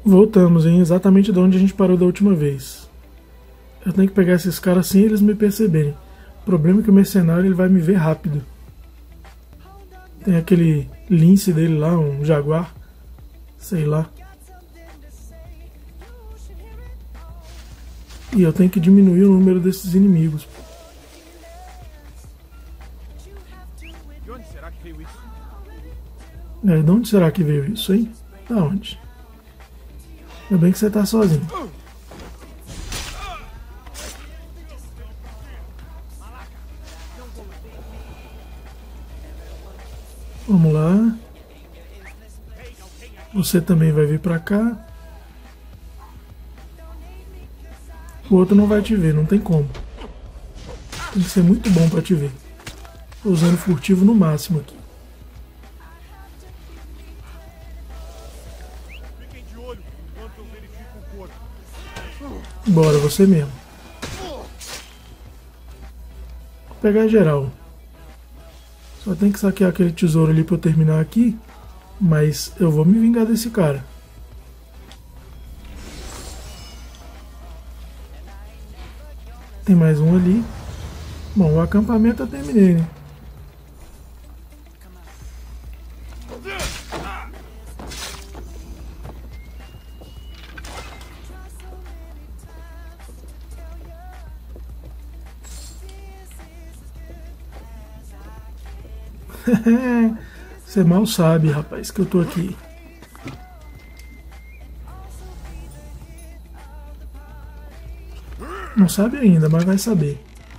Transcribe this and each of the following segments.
Voltamos, hein? Exatamente de onde a gente parou da última vez. Eu tenho que pegar esses caras sem eles me perceberem. O problema é que o mercenário ele vai me ver rápido. Tem aquele lince dele lá, um jaguar. Sei lá. E eu tenho que diminuir o número desses inimigos. De onde será que veio isso, hein? Da onde? Ainda bem que você tá sozinho. Vamos lá. Você também vai vir pra cá. O outro não vai te ver, não tem como. Tem que ser muito bom pra te ver. Tô usando furtivo no máximo aqui. Bora, você mesmo. Vou pegar geral. Só tem que saquear aquele tesouro ali pra eu terminar aqui. Mas eu vou me vingar desse cara. Tem mais um ali. Bom, o acampamento eu terminei, né? Você mal sabe, rapaz, que eu tô aqui. Não sabe ainda, mas vai saber.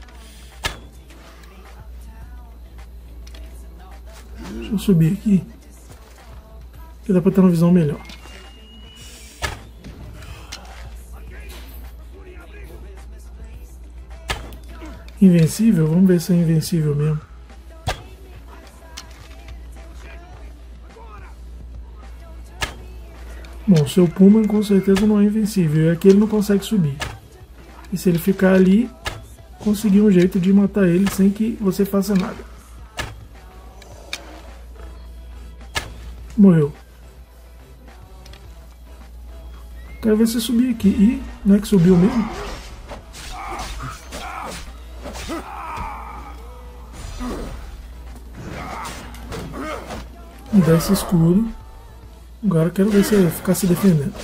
Deixa eu subir aqui, que dá pra ter uma visão melhor. Invencível? Vamos ver se é invencível mesmo. Bom, seu Puma com certeza não é invencível. E aqui ele não consegue subir. E se ele ficar ali, conseguir um jeito de matar ele sem que você faça nada. Morreu. Quero ver se subir aqui. Ih, não é que subiu mesmo? Me dá esse escudo. Agora quero ver se ele ficar se defendendo.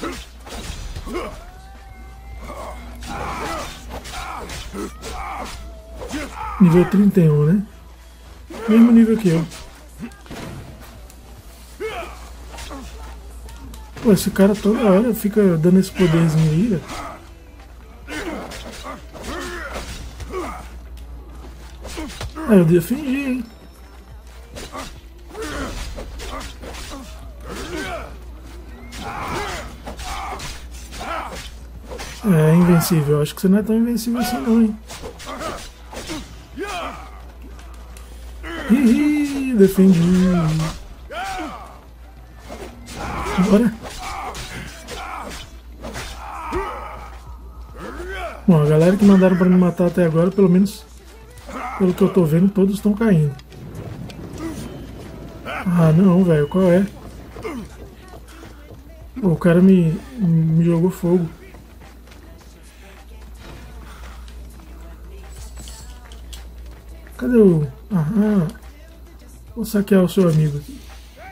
Nível 31, né? Mesmo nível que eu. Pô, esse cara toda hora fica dando esse poderzinho aí, velho. Ah, eu defendi, hein? É invencível. Acho que você não é tão invencível assim não, hein? Ih, defendi. Bora. Bom, a galera que mandaram pra me matar até agora, pelo menos pelo que eu tô vendo, todos estão caindo. Ah, não, velho, qual é? Pô, o cara me jogou fogo. Cadê o... Aham. Vou saquear o seu amigo aqui.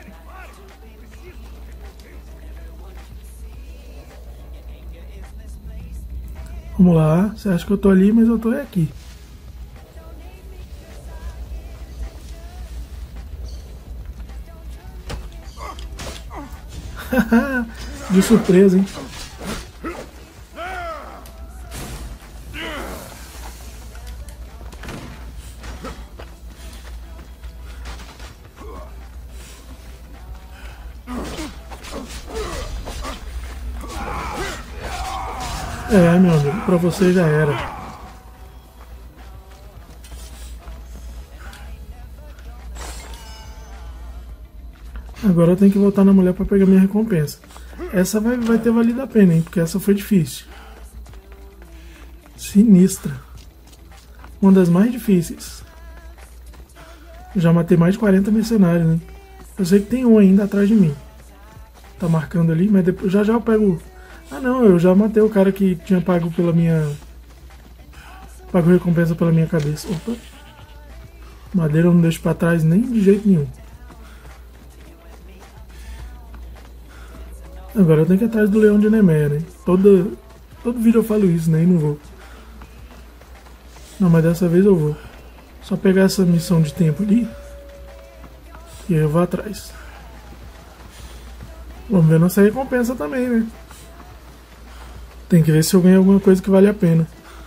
Vamos lá. Você acha que eu tô ali, mas eu tô aqui. De surpresa, hein? É, meu amigo, pra você já era. Agora eu tenho que voltar na mulher pra pegar minha recompensa. Essa vai ter valido a pena, hein? Porque essa foi difícil. Sinistra. Uma das mais difíceis. Já matei mais de 40 mercenários, né? Eu sei que tem um ainda atrás de mim. Tá marcando ali, mas depois, já eu pego... Ah não, eu já matei o cara que tinha pago pela minha... Pagou recompensa pela minha cabeça. Opa. Madeira eu não deixo pra trás nem de jeito nenhum. Agora eu tenho que ir atrás do leão de Nemeia, né? Todo vídeo eu falo isso, né? E não vou. Não, mas dessa vez eu vou. Só pegar essa missão de tempo ali. E aí eu vou atrás. Vamos ver nossa recompensa também, né? Tem que ver se eu ganho alguma coisa que vale a pena.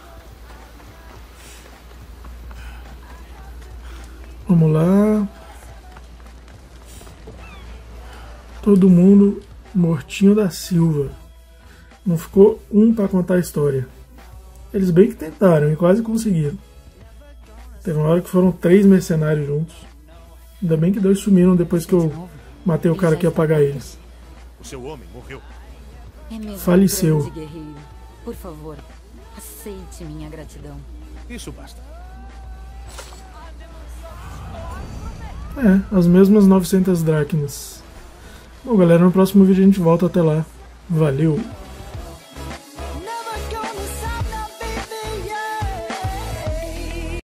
Vamos lá. Todo mundo mortinho da Silva. Não ficou um pra contar a história. Eles bem que tentaram e quase conseguiram. Teve uma hora que foram 3 mercenários juntos. Ainda bem que 2 sumiram depois que eu matei o cara que ia pagar eles. O seu homem morreu. É mesmo, Faleceu. grande guerreiro. Por favor, aceite minha gratidão. Isso basta. É, as mesmas 900 dracmas. Bom, galera, no próximo vídeo a gente volta até lá. Valeu!